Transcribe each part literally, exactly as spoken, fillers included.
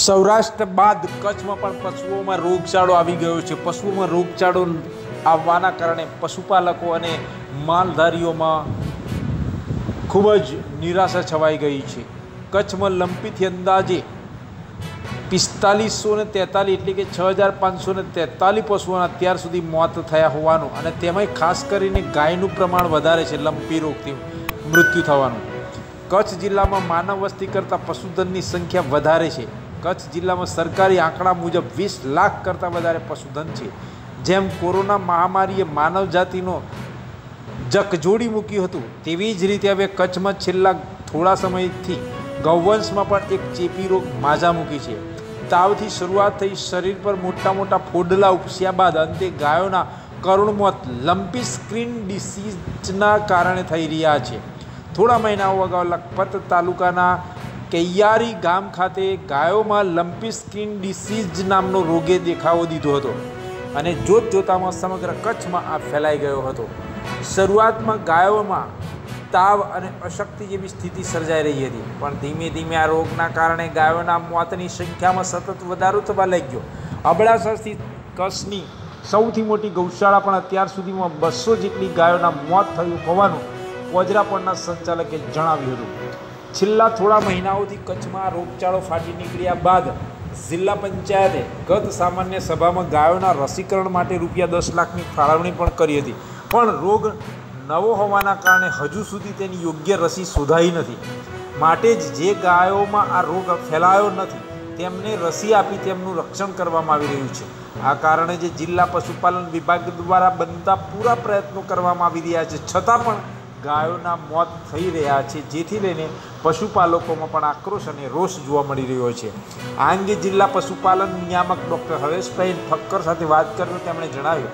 સૌરાષ્ટ્ર બાદ કચ્છમાં પણ પશુઓમાં રોગચાળો આવી ગયો છે। પશુઓમાં રોગચાળો આવવાના કારણે પશુપાલકો અને માલધારીઓમાં ખૂબ જ નિરાશા છવાઈ ગઈ છે। કચ્છમાં લંપીથી અંદાજે પિસ્તાલીસો ને તેતાલીસ એટલે કે છ હજાર પાંચસો ને તેતાલીસ પશુઓના અત્યાર સુધી મોત થયા હોવાનું અને તેમાંય ખાસ કરીને ગાયનું પ્રમાણ વધારે છે લંપી રોગથી મૃત્યુ થવાનું। કચ્છ જિલ્લામાં માનવ વસ્તી કરતાં પશુધનની સંખ્યા વધારે છે। કચ્છ જિલ્લામાં સરકારી આંકડા મુજબ વીસ લાખ કરતાં વધારે પશુધન છે। જેમ કોરોના મહામારીએ માનવ જાતિનો જકજોડી મૂક્યું હતું તેવી જ રીતે હવે કચ્છમાં છેલ્લા થોડા સમયથી ગૌવંશમાં પણ એક ચેપી રોગ માજા મૂકી છે। તાવથી શરૂઆત થઈ શરીર પર મોટા મોટા ફોડલા ઉપસ્યા બાદ અંતે ગાયોના કરુણ મોત લંપી સ્કિન ડિસીઝના કારણે થઈ રહ્યા છે। થોડા મહિનાઓ અગાઉ લખપત તાલુકાના કૈયારી ગામ ખાતે ગાયોમાં લંપી સ્કિન ડિસીઝ નામનો રોગે દેખાવો દીધો હતો અને જોત જોતામાં સમગ્ર કચ્છમાં આ ફેલાઈ ગયો હતો। શરૂઆતમાં ગાયોમાં તાવ અને અશક્તિ જેવી સ્થિતિ સર્જાઈ રહી હતી, પણ ધીમે ધીમે આ રોગના કારણે ગાયોના મોતની સંખ્યામાં સતત વધારો થવા લાગ્યો। અબડાસાથી કચ્છની સૌથી મોટી ગૌશાળા પણ અત્યાર સુધીમાં બસો જેટલી ગાયોના મોત થયું હોવાનું કોજરાપણના સંચાલકે જણાવ્યું હતું। છેલ્લા થોડા મહિનાઓથી કચ્છમાં રોગચાળો ફાટી નીકળ્યા બાદ જિલ્લા પંચાયતે ગત સામાન્ય સભામાં ગાયોના રસીકરણ માટે રૂપિયા દસ લાખની ફાળવણી પણ કરી હતી, પણ રોગ નવો હોવાના કારણે હજુ સુધી તેની યોગ્ય રસી શોધાઈ નથી। માટે જ જે ગાયોમાં આ રોગ ફેલાયો નથી તેમને રસી આપી તેમનું રક્ષણ કરવામાં આવી રહ્યું છે। આ કારણે જે જિલ્લા પશુપાલન વિભાગ દ્વારા બનતા પૂરા પ્રયત્નો કરવામાં આવી રહ્યા છે, છતાં પણ ગાયોના મોત થઈ રહ્યા છે, જેથી લઈને પશુપાલકોમાં પણ આક્રોશ અને રોષ જોવા મળી રહ્યો છે। આ અંગે જિલ્લા પશુપાલન નિયામક ડૉક્ટર હરેશભાઈ ઠક્કર સાથે વાત કરતા તેમણે જણાવ્યું,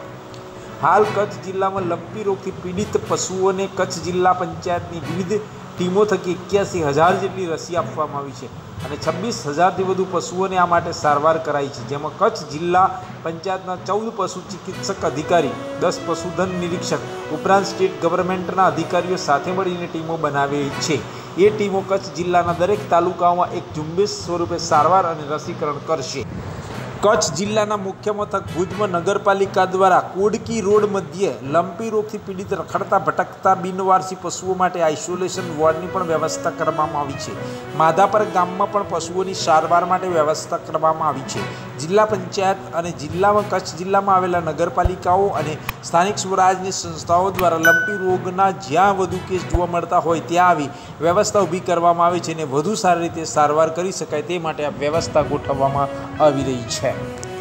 હાલ કચ્છ જિલ્લામાં લંપી રોગથી પીડિત પશુઓને કચ્છ જિલ્લા પંચાયતની વિવિધ ટીમો થકી એક્યાસી હજાર જેટલી રસી આપવામાં આવી છે અને છવ્વીસ હજારથી વધુ પશુઓને આ માટે સારવાર કરાઈ છે, જેમાં કચ્છ જિલ્લા પંચાયતના ચૌદ પશુ ચિકિત્સક અધિકારી, દસ પશુધન નિરીક્ષક ઉપરાંત સ્ટેટ ગવર્મેન્ટના અધિકારીઓ સાથે મળીને ટીમો બનાવી છે। એ ટીમો કચ્છ જિલ્લાના દરેક તાલુકાઓમાં એક ઝુંબેશ સ્વરૂપે સારવાર અને રસીકરણ કરશે। કચ્છ જિલ્લાના મુખ્ય મથક ભુજમાં નગરપાલિકા દ્વારા કોડકી રોડ મધ્યે લંપી રોગથી પીડિત રખડતા ભટકતા બિનવારસી પશુઓ માટે આઇસોલેશન વોર્ડની પણ વ્યવસ્થા કરવામાં આવી છે। માધાપર ગામમાં પણ પશુઓની સારવાર માટે વ્યવસ્થા કરવામાં આવી છે। જિલ્લા પંચાયત અને જિલ્લામાં કચ્છ જિલ્લામાં આવેલા નગરપાલિકાઓ અને સ્થાનિક સ્વરાજની સંસ્થાઓ દ્વારા લંપી રોગના જ્યાં વધુ કેસ જોવા મળતા હોય ત્યાં આવી વ્યવસ્થા ઊભી કરવામાં આવી છે અને વધુ સારી રીતે સારવાર કરી શકાય તે માટે આ વ્યવસ્થા ગોઠવવામાં આવી રહી છે।